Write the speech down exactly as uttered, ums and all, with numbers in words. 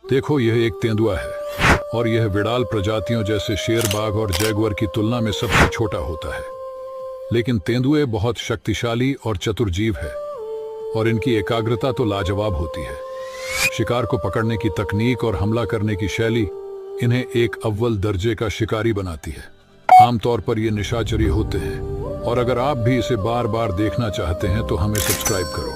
देखो, यह एक तेंदुआ है और यह विडाल प्रजातियों जैसे शेर, बाघ और जैगुआर की तुलना में सबसे छोटा होता है। लेकिन तेंदुए बहुत शक्तिशाली और चतुर जीव है और इनकी एकाग्रता तो लाजवाब होती है। शिकार को पकड़ने की तकनीक और हमला करने की शैली इन्हें एक अव्वल दर्जे का शिकारी बनाती है। आमतौर पर ये निशाचरी होते हैं और अगर आप भी इसे बार बार देखना चाहते हैं तो हमें सब्सक्राइब करो।